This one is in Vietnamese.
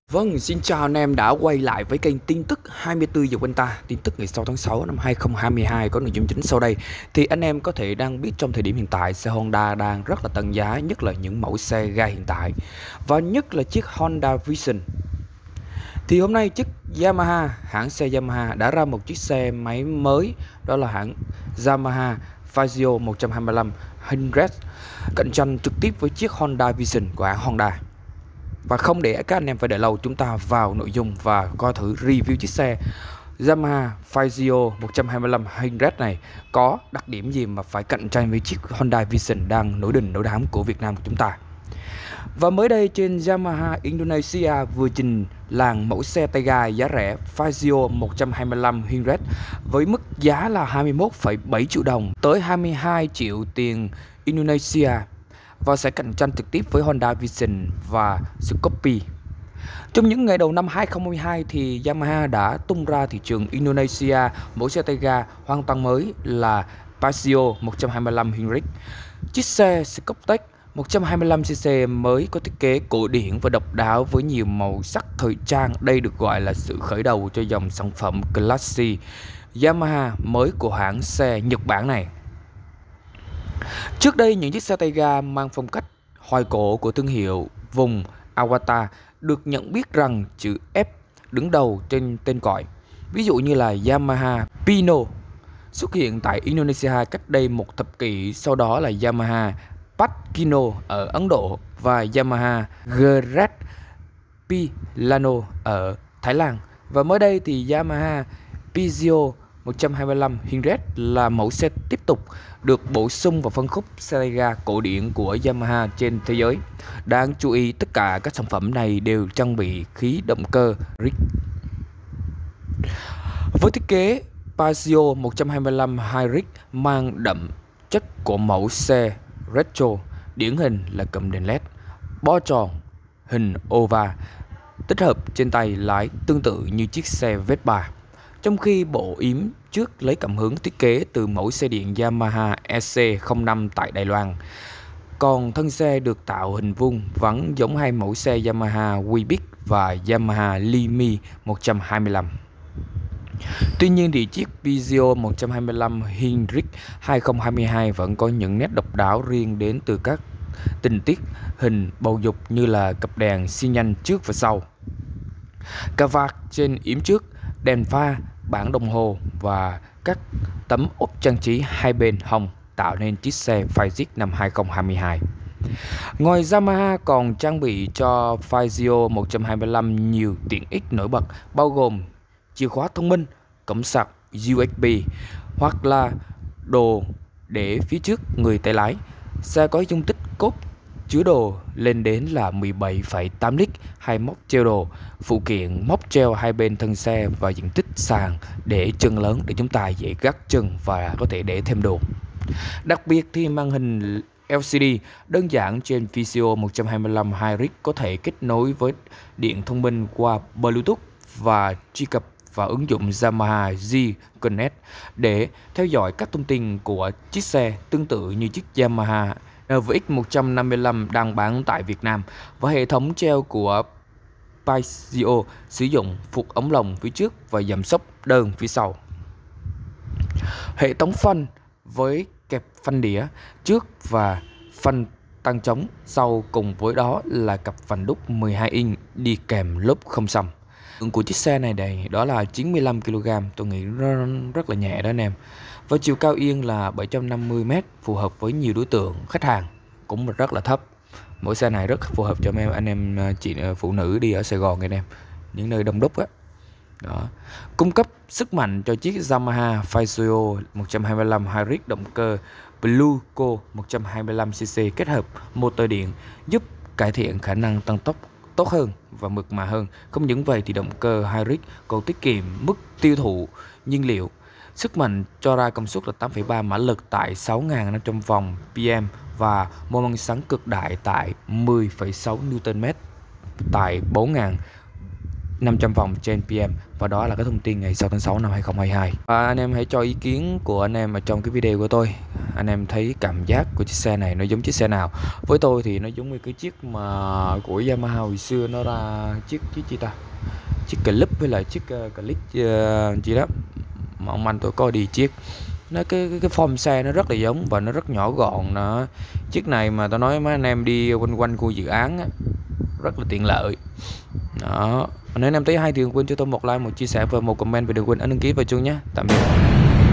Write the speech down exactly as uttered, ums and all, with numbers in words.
Vâng, xin chào anh em đã quay lại với kênh tin tức hai mươi tư giờ quanh ta. Tin tức ngày sáu tháng sáu năm hai không hai hai có nội dung chính sau đây. Thì anh em có thể đang biết trong thời điểm hiện tại xe Honda đang rất là tăng giá, nhất là những mẫu xe ga hiện tại. Và nhất là chiếc Honda Vision. Thì hôm nay chiếc Yamaha, hãng xe Yamaha đã ra một chiếc xe máy mới, đó là hãng Yamaha Fazio một trăm hai mươi lăm Hundred, cạnh tranh trực tiếp với chiếc Honda Vision của hãng Honda. Và không để các anh em phải đợi lâu, chúng ta vào nội dung và coi thử review chiếc xe Yamaha Fazio một trăm hai mươi lăm Hundred này có đặc điểm gì mà phải cạnh tranh với chiếc Honda Vision đang nổi đình nổi đám của Việt Nam của chúng ta. Và mới đây trên Yamaha Indonesia vừa trình làng mẫu xe tay ga giá rẻ Fazio một trăm hai mươi lăm Hundred với mức giá là hai mươi mốt phẩy bảy triệu đồng tới hai mươi hai triệu tiền Indonesia, và sẽ cạnh tranh trực tiếp với Honda Vision và Scorpio. Trong những ngày đầu năm hai không hai hai thì Yamaha đã tung ra thị trường Indonesia mẫu xe tay ga hoàn toàn mới là Fazio một trăm hai mươi lăm Hundred. Chiếc xe Scorpio một trăm hai mươi lăm xê xê mới có thiết kế cổ điển và độc đáo với nhiều màu sắc thời trang. Đây được gọi là sự khởi đầu cho dòng sản phẩm Classy Yamaha mới của hãng xe Nhật Bản này. Trước đây, những chiếc xe tay ga mang phong cách hoài cổ của thương hiệu vùng Awata được nhận biết rằng chữ F đứng đầu trên tên gọi. Ví dụ như là Yamaha Pino xuất hiện tại Indonesia cách đây một thập kỷ, sau đó là Yamaha Patkino ở Ấn Độ và Yamaha Great Pilano ở Thái Lan. Và mới đây thì Yamaha Peugeot một trăm hai mươi lăm Hundred là mẫu xe tiếp tục được bổ sung vào phân khúc xe tay ga cổ điển của Yamaha trên thế giới. Đáng chú ý, tất cả các sản phẩm này đều trang bị khí động cơ R I C. Với thiết kế Peugeot một trăm hai mươi lăm Hybrid mang đậm chất của mẫu xe retro, điển hình là cụm đèn led bo tròn hình oval tích hợp trên tay lái tương tự như chiếc xe Vespa, trong khi bộ yếm trước lấy cảm hứng thiết kế từ mẫu xe điện Yamaha E C không năm tại Đài Loan. Còn thân xe được tạo hình vuông vắn giống hai mẫu xe Yamaha Wibic và Yamaha Limi một trăm hai mươi lăm. Tuy nhiên thì chiếc Peugeot một trăm hai mươi lăm Hundred hai không hai hai vẫn có những nét độc đáo riêng đến từ các tình tiết hình bầu dục như là cặp đèn xi nhan trước và sau, cà vạt trên yếm trước, đèn pha, bảng đồng hồ và các tấm ốp trang trí hai bên hông tạo nên chiếc xe Fazio năm hai không hai hai. Ngoài Yamaha còn trang bị cho Fazio một trăm hai mươi lăm nhiều tiện ích nổi bật, bao gồm chìa khóa thông minh, cổng sạc U S B hoặc là đồ để phía trước người tay lái. Xe có dung tích cốp chứa đồ lên đến là mười bảy phẩy tám lít, hay móc treo đồ, phụ kiện móc treo hai bên thân xe và diện tích sàn để chân lớn để chúng ta dễ gác chân và có thể để thêm đồ. Đặc biệt thì màn hình L C D đơn giản trên Peugeot một trăm hai mươi lăm Hybrid có thể kết nối với điện thông minh qua Bluetooth và truy cập vào ứng dụng Yamaha Z Connect để theo dõi các thông tin của chiếc xe, tương tự như chiếc Yamaha N V X một trăm năm mươi lăm đang bán tại Việt Nam. Và hệ thống treo của Peugeot sử dụng phục ống lồng phía trước và giảm sốc đơn phía sau. Hệ thống phanh với kẹp phanh đĩa trước và phanh tăng trống sau, cùng với đó là cặp phanh đúc mười hai inch đi kèm lốp không xăm. Lượng của chiếc xe này đây đó là chín mươi lăm ki lô gam, tôi nghĩ rất, rất là nhẹ đó anh em. Và chiều cao yên là bảy trăm năm mươi mét, phù hợp với nhiều đối tượng khách hàng cũng rất là thấp. Mỗi xe này rất phù hợp cho em anh em chị phụ nữ đi ở Sài Gòn anh em, những nơi đông đúc á. Đó. Cung cấp sức mạnh cho chiếc Yamaha Fazio một trăm hai mươi lăm Hybrid động cơ Blueco một trăm hai mươi lăm xê xê kết hợp motor điện giúp cải thiện khả năng tăng tốc tốt hơn và mượt mà hơn. Không những vậy thì động cơ Hybrid còn tiết kiệm mức tiêu thụ nhiên liệu. Sức mạnh cho ra công suất là tám phẩy ba mã lực tại sáu nghìn năm trăm vòng P M và mô men xoắn cực đại tại mười phẩy sáu Newton mét tại bốn nghìn năm trăm vòng trên P M. Và đó là cái thông tin ngày sáu tháng sáu năm hai không hai hai. Và anh em hãy cho ý kiến của anh em ở trong cái video của tôi. anh em thấy cảm giác của chiếc xe này nó giống chiếc xe nào? Với tôi thì nó giống như cái chiếc mà của Yamaha hồi xưa nó ra chiếc chiếc chi ta, chiếc Clip với lại chiếc uh, Clip uh, gì đó mà ông anh tôi có đi chiếc, nó cái cái, cái form xe nó rất là giống và nó rất nhỏ gọn nữa. Chiếc này mà tao nói mấy anh em đi quanh quanh khu dự án á, rất là tiện lợi đó. Nếu anh em thấy hay thì đừng quên cho tôi một like, một chia sẻ và một comment, và đừng quên ấn đăng ký vào chuông nhé. Tạm biệt.